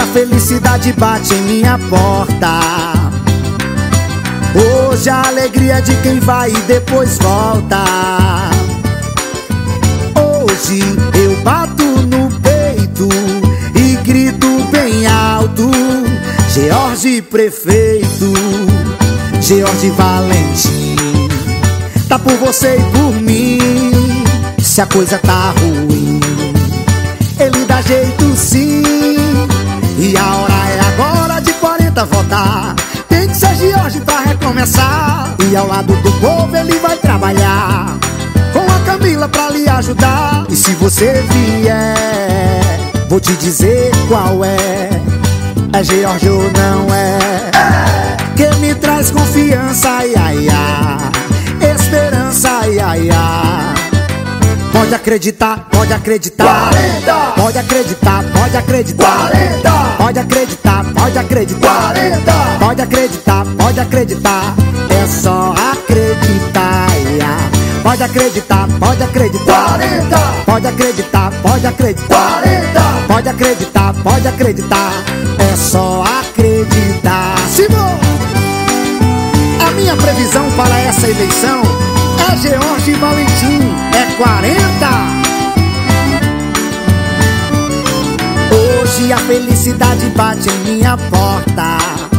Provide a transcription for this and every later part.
felicidade bate em minha porta. Hoje a alegria de quem vai e depois volta. Hoje eu bato no peito e grito bem alto: George Prefeito, George Valentim, tá por você e por mim. Se a coisa tá ruim, ele dá jeito sim. E a hora é agora de 40 votar. Tem que ser George pra recomeçar. E ao lado do povo ele vai trabalhar, com a Camila pra lhe ajudar. E se você vier, vou te dizer qual é. É George ou não é? Que me traz confiança, ai, ai, ai, esperança, ai, ai, ai. Pode acreditar, pode acreditar. 40. Pode acreditar, pode acreditar. 40. Pode acreditar, pode acreditar. 40. Pode acreditar, pode acreditar. É só acreditar, ai. Pode acreditar, pode acreditar. 40. Pode acreditar, pode acreditar. 40. Pode acreditar, pode acreditar. É só acreditar. Simão! A minha previsão para essa eleição é George Valentim, é 40. Hoje a felicidade bate em minha porta.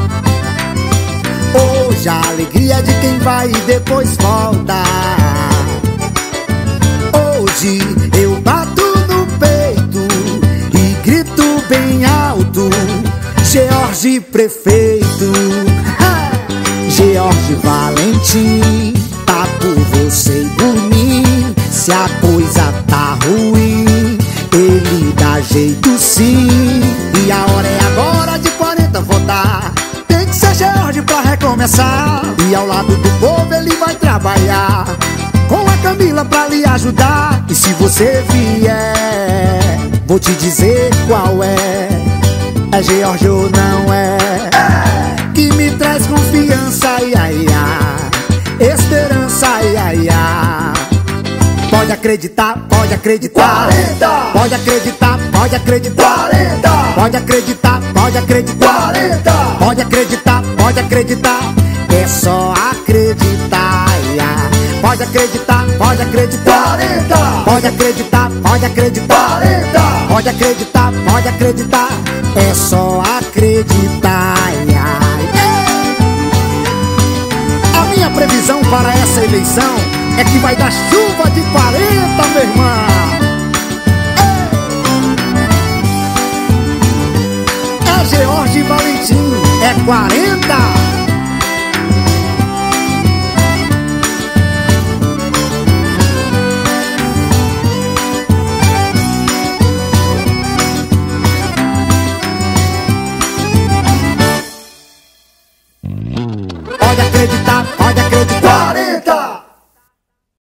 Hoje a alegria de quem vai e depois volta. Hoje eu bato no peito e grito bem alto: George Prefeito, George Valentim, tá por você e por mim. Se a coisa tá ruim, ele dá jeito sim. E a hora é agora de 40 votar. Tem que ser George pra recomeçar. E ao lado do povo ele vai trabalhar, com a Camila pra lhe ajudar. E se você vier, vou te dizer qual é. É George ou não é? Que me traz confiança, ai, ai, ai, esperança, ai, ai, ai. Pode acreditar, pode acreditar. 40. Pode acreditar, pode acreditar. 40. Pode acreditar, pode acreditar. 40. Pode acreditar, pode acreditar. É só acreditar, ai, ai. Pode acreditar, pode acreditar. 40. Pode acreditar, pode acreditar. 40. Pode acreditar, pode acreditar. É só acreditar, ai, ai. A minha previsão para essa eleição é que vai dar chuva de 40, meu irmão. É George Valentim, é 40.